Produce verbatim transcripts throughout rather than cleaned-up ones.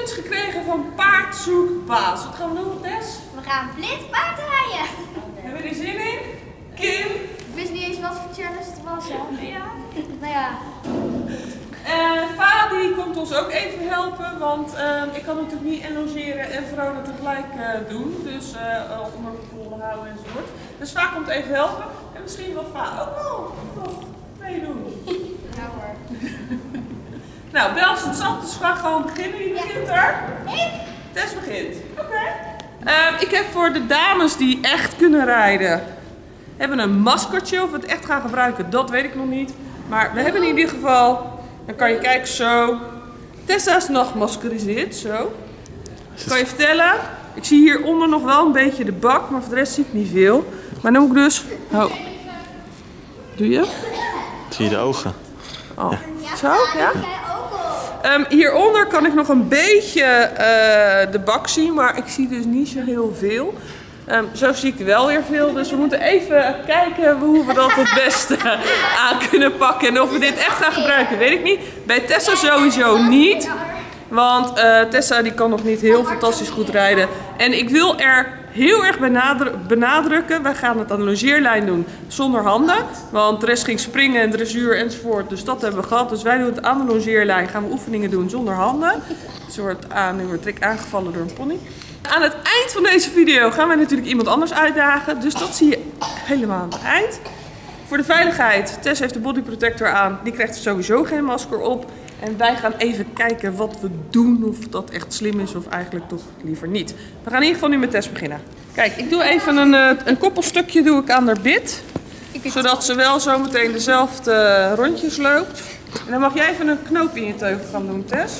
challenge gekregen van Paard zoekt baas. Wat gaan we doen, Tess? We gaan blind paardrijden. Hebben we er zin in? Kim? Ik wist niet eens wat voor challenge het was, hè? Ja. Nou ja. Uh, Fadi komt ons ook even helpen, want uh, ik kan natuurlijk niet en logeren en Verona tegelijk uh, doen. Dus uh, onder controle houden enzovoort. Dus Va komt even helpen. En misschien wil Va ook wel nog meedoen. Ja hoor. Nou, Bel is het zand, dus we gaan gewoon beginnen. Wie begint er? Ik. Tess begint. Oké. Okay. Uh, ik heb voor de dames die echt kunnen rijden, hebben een maskertje. Of we het echt gaan gebruiken, dat weet ik nog niet. Maar we hebben in ieder geval, dan kan je kijken zo. Tessa's nachtmasker is dit, zo. Ik kan je vertellen, ik zie hieronder nog wel een beetje de bak, maar voor de rest zie ik niet veel. Maar dan moet ik dus, oh. Doe je? Zie je de ogen? Oh, Ja, zo, ja? ook al. Um, hieronder kan ik nog een beetje uh, de bak zien, maar ik zie dus niet zo heel veel. Um, zo zie ik wel weer veel, dus we moeten even kijken hoe we dat het beste aan kunnen pakken. En of we dit echt gaan gebruiken, weet ik niet. Bij Tessa sowieso niet, want uh, Tessa die kan nog niet heel fantastisch goed rijden. En ik wil er heel erg benadru benadrukken, wij gaan het aan de logeerlijn doen zonder handen. Want de rest ging springen en dressuur enzovoort, dus dat hebben we gehad. Dus wij doen het aan de logeerlijn, gaan we oefeningen doen zonder handen. Ze wordt aan, nu wordt Rick aangevallen door een pony. Aan het eind van deze video gaan wij natuurlijk iemand anders uitdagen, dus dat zie je helemaal aan het eind. Voor de veiligheid, Tess heeft de body protector aan, die krijgt sowieso geen masker op. En wij gaan even kijken wat we doen, of dat echt slim is of eigenlijk toch liever niet. We gaan in ieder geval nu met Tess beginnen. Kijk, ik doe even een, een koppelstukje doe ik aan haar bit, zodat ze wel zo meteen dezelfde rondjes loopt. En dan mag jij even een knoop in je teugel gaan doen, Tess.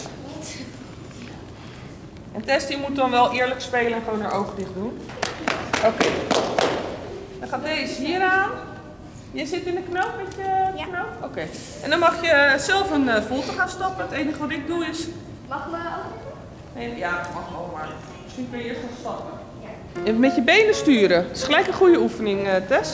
En Tess die moet dan wel eerlijk spelen en gewoon haar ogen dicht doen. Oké. Okay. Dan gaat deze hier aan. Je zit in de knoop met je ja. knoop? Oké. Okay. En dan mag je zelf een uh, volte gaan stappen. Het enige wat ik doe is... Mag me ook? Nee, ja, dat mag wel, maar misschien kun je eerst gaan stappen. Ja. Even met je benen sturen. Dat is gelijk een goede oefening, uh, Tess.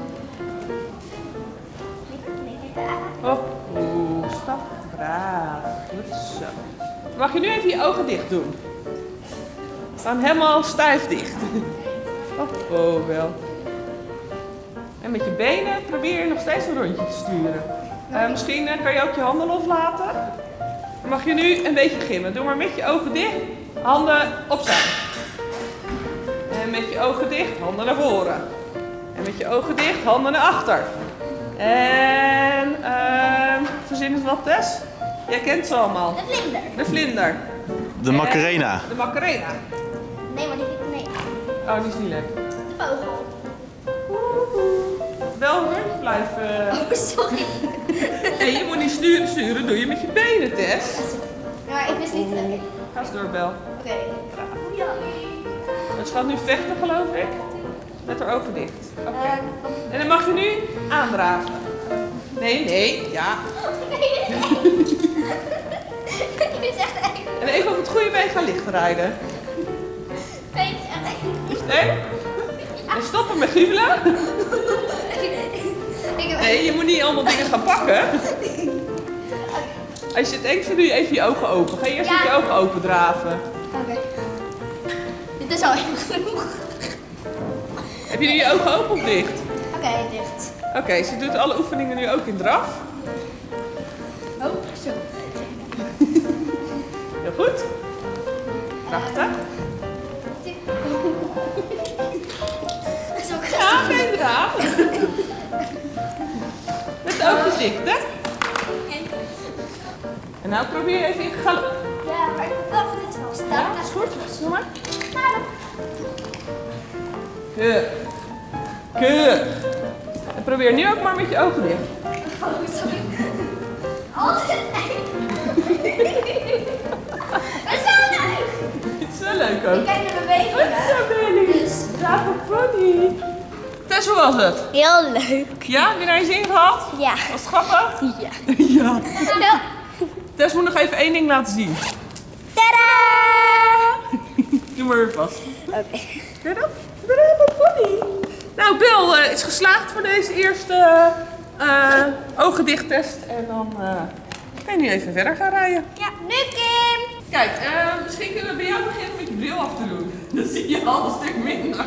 Hop. Oeh, stap. Braaf. Goed zo. Dan mag je nu even je ogen dicht doen. Ze staan helemaal stijf dicht. Oh, oh wel. En met je benen probeer je nog steeds een rondje te sturen. Uh, misschien uh, kan je ook je handen loslaten. Dan mag je nu een beetje gimmen. Doe maar met je ogen dicht, handen opzij. En met je ogen dicht, handen naar voren. En met je ogen dicht, handen naar achter. En uh, verzin eens wat, Tess. Jij kent ze allemaal. De vlinder. De vlinder. De Macarena. En de Macarena. Nee, maar die vind ik nee. Oh, die is niet leuk. De vogel. Wel een rondje blijven. Oh, sorry. Nee, je moet niet sturen, sturen, doe je met je benen, Tess. Ja, ik wist niet. Okay. Ga eens door, Bel. Oké. Okay. Ja. Ze gaat nu vechten, geloof ik. Met haar ogen dicht. Oké. Okay. Uh, en dan mag je nu aandraven. Nee, nee, ja. Nee. Dit is echt eng. En even op het goede been gaan licht rijden. Nee, het is echt eng. Is het eng? En stoppen met giebelen. Nee, je moet niet allemaal dingen gaan pakken. Als je het eng vindt, doe je even je ogen open. Ga je eerst ja. met je ogen open draven. Oké. Okay. Dit is al eng genoeg. Heb je nu je ogen open of dicht? Oké, okay, dicht. Oké, okay, ze doet alle oefeningen nu ook in draf. Oh, zo. Heel goed. Prachtig. Ja, geen draaf. Met de ogen dicht, hè? En nou probeer je even in galop. Ja, maar ik moet wel voor dit vast. Ja, dat is goed. Doe maar. Keurig. Keurig. En probeer nu ook maar met je ogen dicht. Oh, sorry. Altijd eng. Dat is wel leuk. Het is wel leuk ook. Ik kijk naar mijn benen. Wat is zo, Bailey? Dus. Bravo pony. Tess, hoe was het? Heel leuk. Ja, heb je naar je zin gehad? Ja. Was het grappig? Ja. Ja. Ja. Tess moet nog even één ding laten zien. Tadaa! Doe maar weer vast. Oké. Okay. Kun je dat? Bravo pony. Nou, Bill uh, is geslaagd voor deze eerste uh, ogen dicht test. En dan uh, kan je nu even verder gaan rijden. Ja, nu Kim. Kijk, uh, misschien af te doen. Dan zie je al een stuk minder.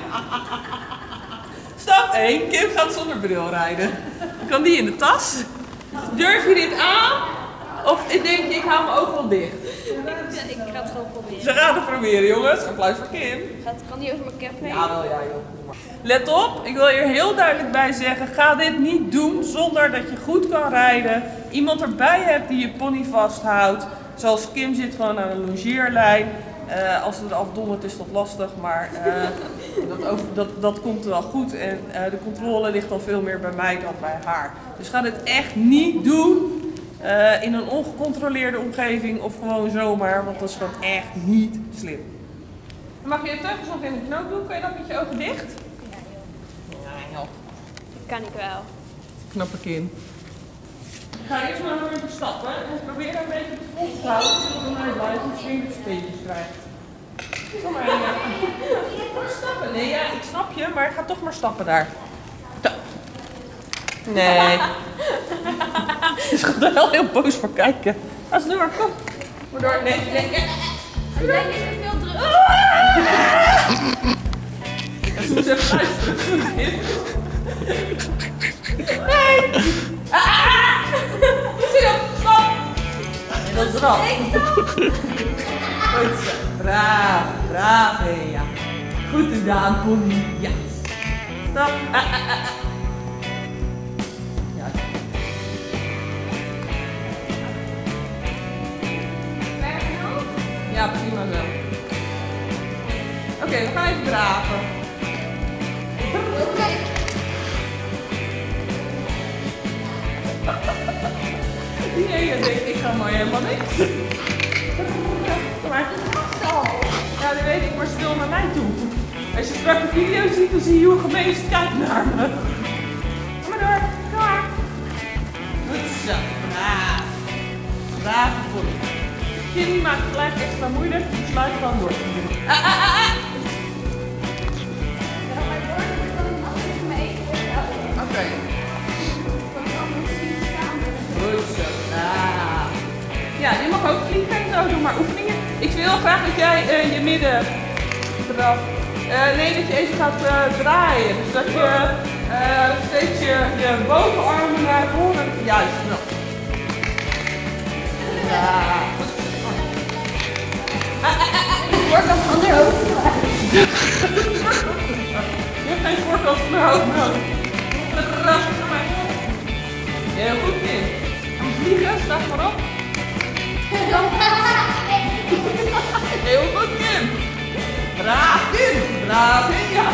Stap één. Kim gaat zonder bril rijden. Kan die in de tas? Durf je dit aan? Of ik denk, ik hou mijn ogen wel dicht. Ik ga het gewoon proberen. Ze gaan het proberen, jongens. Applaus voor Kim. Gaat, kan die over mijn cap heen? Ja, wel ja, joh. Let op, ik wil hier heel duidelijk bij zeggen, ga dit niet doen zonder dat je goed kan rijden. Iemand erbij hebt die je pony vasthoudt. Zoals Kim zit gewoon aan een longeerlijn. Uh, als het eraf dondert is dat lastig, maar uh, dat, over, dat, dat komt wel goed. En uh, de controle ligt al veel meer bij mij dan bij haar. Dus ga dit echt niet doen uh, in een ongecontroleerde omgeving of gewoon zomaar, want dat is gewoon echt niet slim. Dan mag je je teugels nog in de knoop doen, kan je dat met je ogen dicht? Ja joh. Dat kan ik wel. Knappe Kim. Ik ga eerst maar nog even stappen en probeer een beetje te vol te houden, zodat je mij blijft en slinkere steentjes krijgt. Kom maar, ja. Stappen. Nee, ja, ik snap je, maar ga toch maar stappen daar. Zo. Nee. Ze gaat er wel heel boos voor kijken. Als nu maar, kom. Maar door, nee, nee, nee. Ik denk niet te veel druk. En ze moet even luisteren. Nee! Ah, ah, zie je, stop! En dat is eraf. Goed zo. Braaf, braaf, hé, ja. Goed gedaan, pony. Ja. Stop. Ah, ah, ah, ah. Ja. Ja, prima zo. Oké, okay, we gaan even draven. Die ene denkt, ik ga maar helemaal niks. Kom maar. Ja, dat weet ik, maar stil naar mij toe. Als je straks de video ziet, dan zie je hoe gemeen ze kijkt naar me. Kom maar door, kom maar. Goed zo, braaf. Braaf pony. Kim maakt het gelijk extra moeilijk, dus sluit gewoon door. Ah, ah, ah, ah. Ja, mijn woorden worden dan altijd mee. Oké. Okay. Goed zo. Ah. Ja, je mag ook vliegen en zo doen, maar oefeningen. Ik wil graag dat jij uh, je midden eraf. Uh, nee, dat je even gaat uh, draaien. Dus dat je uh, steeds je, je bovenarmen naar voren. Juist, nou. Ja. Ik word als van de hoofd. Je hebt geen voorkant van de hoofd nodig. Heel goed, Kim. Vliegen, sta maar op. Heel goed, Kim. Braaf, Kim. Braaf, Kim, ja.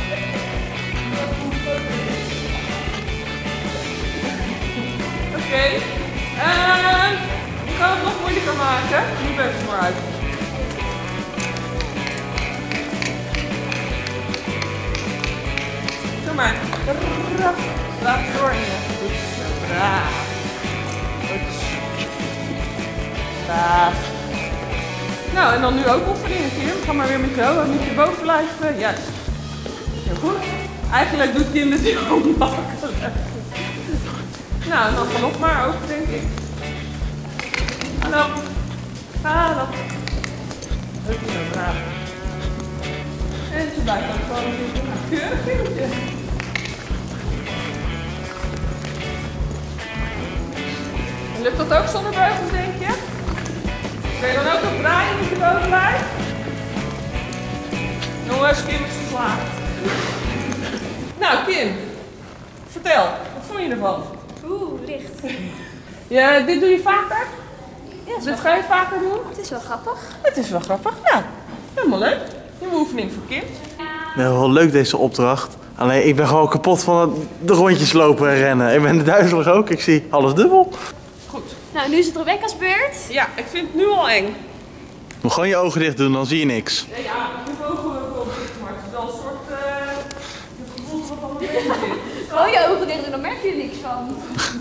Oké. Okay. Uh, ik ga het nog moeilijker maken. Nu ben ik er maar uit. Kom maar. Slaap door in je. Goed. Braaf. Goed. Braaf. Nou, en dan nu ook oefeningen, Kim. Ga maar weer met jou. Met je bovenlijf. Juist. Heel goed. Eigenlijk doet Kim het heel makkelijk. Nou, en dan nog maar ook, denk ik. Hallo. Hallo. Goed zo, braaf. En ze blijft ook gewoon zitten. Nou, keurig vingertje. Lukt dat ook zonder beugels, denk je? Kun je dan ook nog draaien met je bovenlijf? Jongens, Kim is geslaagd. Nou, Kim. Vertel, wat vond je ervan? Oeh, licht. Ja, dit doe je vaker? Ja, dit ga je vaker doen? Het is wel grappig. Het is wel grappig. Nou, helemaal leuk. Nieuwe oefening voor Kim. Wel, wel leuk deze opdracht. Alleen ik ben gewoon kapot van het, de rondjes lopen en rennen. Ik ben duizelig ook. Ik zie alles dubbel. Goed. Nou, nu is het Rebecca's beurt. Ja, ik vind het nu al eng. Je moet gewoon je ogen dicht doen, dan zie je niks. Ja, ja, ik heb ogen wel dicht, maar het is wel een soort uh, het gevoel dat er al een beetje zit. Hou je ogen dicht en dan merk je er niks van.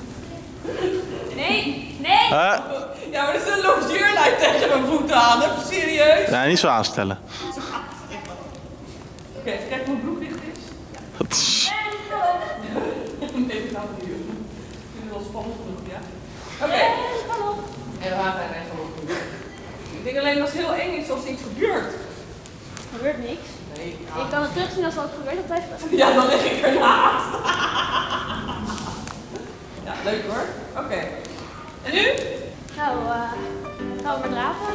Nee, nee. Uh, Ja, maar er is een longeerlijn tegen mijn voeten aan, even serieus. nee, niet zo aanstellen. Oké, okay, even kijken hoe mijn broek dicht is. Nee, dat gaan we niet doen. Ik vind het wel spannend genoeg, ja. Oké, okay. En we gaan er echt op. Ik denk alleen dat het heel eng is als iets gebeurt. gebeurt niks. Nee, Ik kan het terugzien als er wat gebeurt, dan blijft het. ja, dan lig ik ernaast. Ja, leuk hoor. Oké. Okay. En nu? Nou, uh, gaan we maar draven.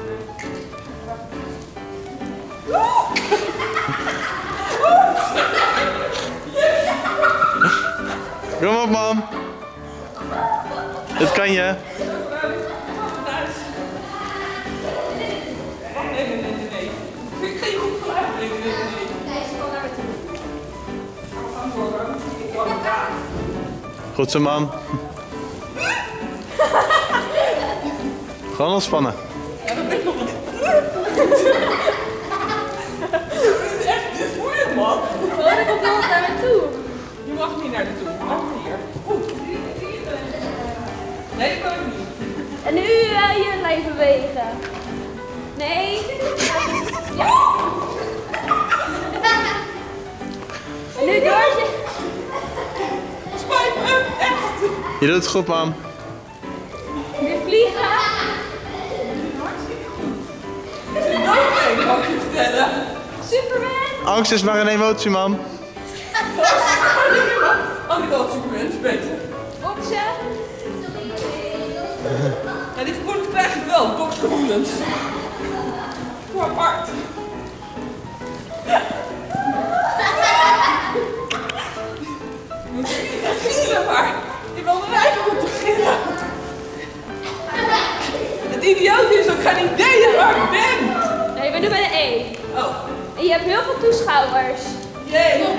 Kom op, mam. Dit kan je. Nee, nee, nee, nee. Ik vind geen goed geluid. Nee, nee, nee, nee. Nee, ze komt naar me toe. Goed zo, mam. Gewoon ontspannen. Ja, dat ben ik nog niet. Dit is echt, dit is moeilijk, man. Oh, die komt nog naar me toe. Je mag niet naar de toe. Je mag hier. Oeh. Nee, dat kan ik niet. En nu uh, je lijf bewegen. Nee. Ja. En nu door. Spijt me, echt. Je doet het goed, mam. Nu vliegen. Het is doodeng, kan ik je vertellen. Superman. Angst is maar een emotie, mam. Oh, ik had Superman, is beter. Boksen. Ja, die gevoelens krijg ik wel, boksgevoelens. Hoe apart. Gillen maar. Je wil er eigenlijk op te gillen. Het idioot is ook geen idee waar ik ben. Nee, we doen bij de E. Oh. En je hebt heel veel toeschouwers. Jee. En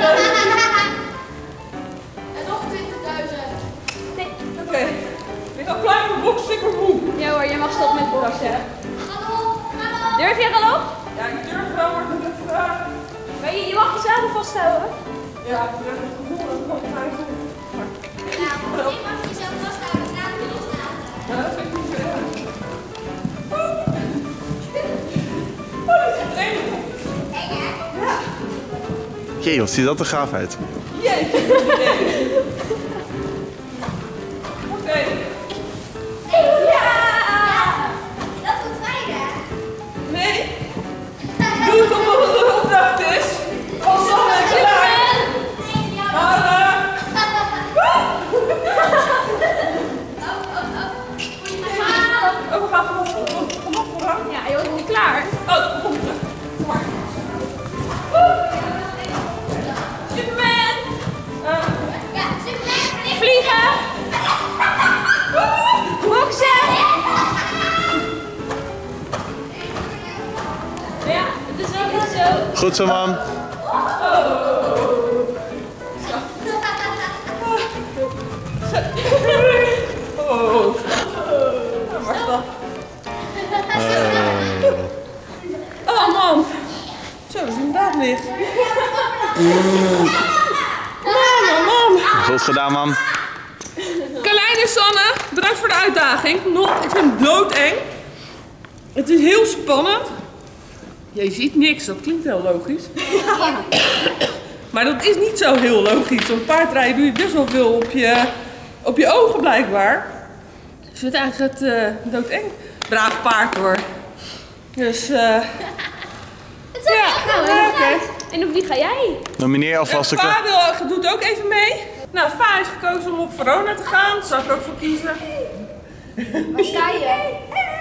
nog twintigduizend. Nee. Oké. Okay. Ik ga klaar voor boksen, ik word moe. Ja hoor, je mag stoppen met boksen. Durf je er al op? Ja, ik durf wel, maar ik moet even vragen. Maar je, je mag je zadel vasthouden. Ja, ik heb het gevoel dat ik gewoon vijf doe. Ja, ik mag jezelf vasthouden. Ik ga het niet loslaten. Ja, dat vind ik niet zo erg. Oh, dat is echt eng. Eng hè? Ja. Jee, wat ziet dat er gaaf uit. Jeetje. Oké. Ja! Dat wordt fijn hè? Nee. Doe het omdat het een opdracht is. Als dan ben ik klaar. Hara. Oh, we gaan gewoon op. Kom op, kom op. Ja, je wordt niet klaar. Oh, kom terug. Kom maar. Superman! Uh, Ja, Superman! Vliegen! Boksen! Ja, het is wel niet zo. Goed zo, mam. oh. Nou, waar is dat? Oh man. Zo, dat is inderdaad licht. Man, man, man. Goed gedaan, mam. Carlijn en Sanne, bedankt voor de uitdaging. Nog, ik vind het doodeng. Het is heel spannend. Je ziet niks, dat klinkt heel logisch. Maar dat is niet zo heel logisch. Op paardrijden doe je best wel veel op je, op je ogen blijkbaar. Dus ik vind eigenlijk het uh, doodeng. Braaf paard hoor. Dus eh... Uh, ja, Nou, ja oké. okay. En op wie ga jij? Nomineer alvast En een... Va wil, doet ook even mee. Nou, Va heeft gekozen om op Verona te gaan. Daar zou ik ook voor kiezen. Waar sta je?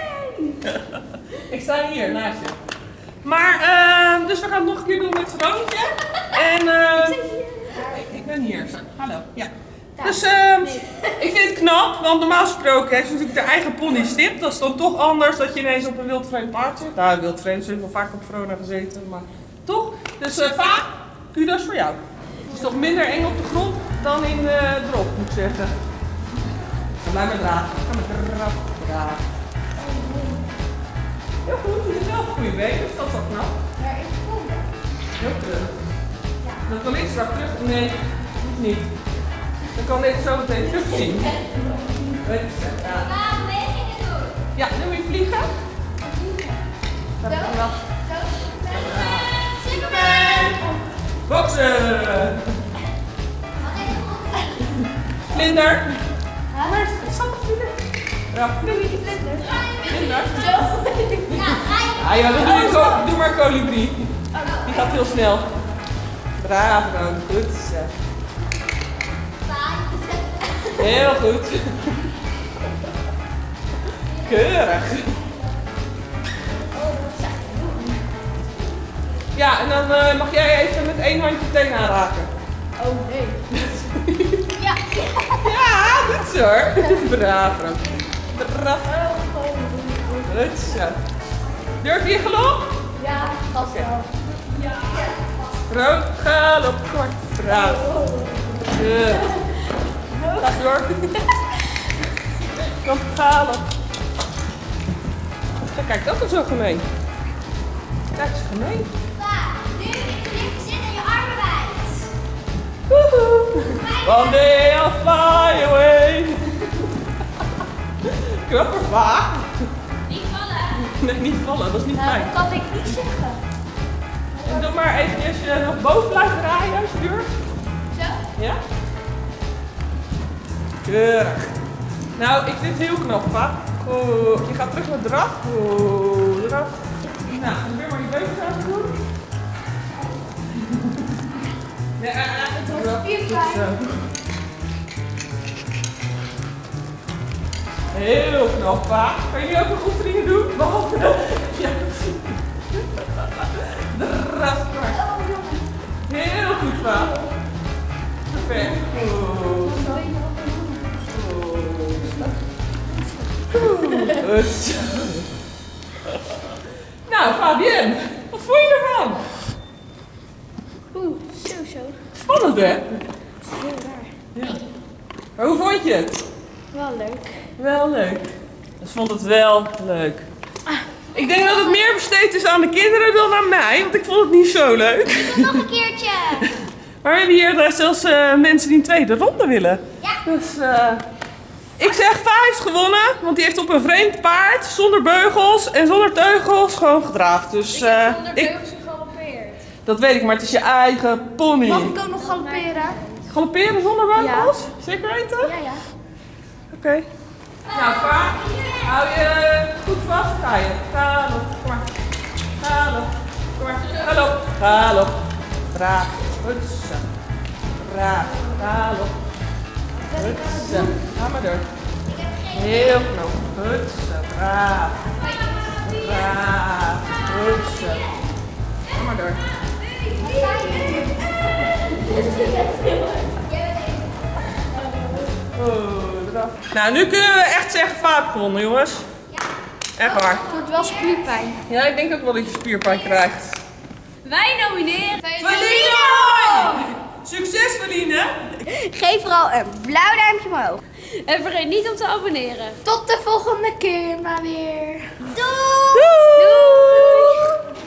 Ik sta hier naast je. Maar, uh, dus we gaan het nog een keer doen met Veronetje. En, uh, ik, ik ben hier. Zo, hallo. Ja. Dus, uh, ik vind het knap, want normaal gesproken heeft ze natuurlijk haar eigen pony stipt. Dat is dan toch anders dat je ineens op een wildvreemd paard zit. Nou, wildvreemd zit wel vaak op Verona gezeten, maar toch. Dus, uh, Va, kudos voor jou. Het is toch minder eng op de grond dan in uh, drop, moet ik zeggen. Dan blijf maar dragen. Ga maar dragen. dragen. Heel goed, je hebt wel een goede been, dus dat is wel knap. Waar is de volgende? Heel terug. Dan kan ik straks terug. Nee, hoeft niet. Dan kan ik zo meteen terugzien. Weet je, ja. Waar bewegingen doen? Ja, nu moet je vliegen. Dat kan wel. Superman! Boksen! Vlinder! Maar het staat toch vlinder? Ja, vlinder. Vlinder. Zo. Ja, Ah ja, dan doe, je ko- doe maar kolibrie. Die gaat heel snel. Bravo, goed zo. Heel goed. Keurig. Ja, en dan uh, mag jij even met één handje teen aanraken. Oh nee. Ja. Ja, goed zo hoor. Bravo. Bravo. Goed zo. Durf je galop? Ja, vast wel. Ja. Rood, galop, kort. Bravo. Goed. Ga door. Kom, galop. Kijk, dat is zo gemeen. Kijk, dat is gemeen. Nu in de lift zit en je armen wijd. Woehoe. One day I'll fly away. Knapper vaak. Niet vallen. Nee, niet vallen, dat is niet Nou, fijn. dat kan ik niet zeggen. En doe maar even als je nog boven blijft draaien als je durft. Zo? Ja? Keurig. Nou, ik vind het heel knap, pa. Goed. Je gaat terug naar draf. Goed, draf. Nou, probeer maar je beugels aan te doen. Ja, het wordt spierpijn. Heel knap, pa. Kan je nu ook nog oefeningen doen? Behalve dat. Ja. Draf maar. Heel goed, pa. Perfect. Goed. Goed zo. Nou, Fabienne, wat vond je ervan? Oeh, zo zo. Spannend, hè? Het is heel raar. Ja. Maar hoe vond je het? Wel leuk. Wel leuk. Ik vond het wel leuk. Ik denk dat het meer besteed is aan de kinderen dan aan mij, want ik vond het niet zo leuk. Ik wil nog een keertje. Maar we hebben hier uh, zelfs uh, mensen die een tweede ronde willen. Ja. Dus uh, ik zeg, Va heeft gewonnen, want die heeft op een vreemd paard, zonder beugels en zonder teugels, gewoon gedraafd. Dus, uh, Ik heb zonder ik, beugels gegalopeerd. dat weet ik, maar het is je eigen pony. Mag ik ook nog galopperen? Galopperen zonder beugels? Zeker weten? Ja, ja. Oké. Okay. Nou, Va, hou je goed vast. Ga je. Galop, kom maar. Galop, kom maar. Galop, galop. Braaf. Goed zo. Braaf. Galop. Goed zo. Ga maar door. Heel knap. Goed zo. Braaf. Braaf. Goed zo. Ga maar door. Goed, braaf. Nou, nu kunnen we echt zeggen vaak gewonnen, jongens. Echt waar. Het wordt wel spierpijn. Ja, ik denk ook wel dat je spierpijn krijgt. Wij nomineren Feline! Succes, Feline! Geef vooral een blauw duimpje omhoog. En vergeet niet om te abonneren. Tot de volgende keer maar weer.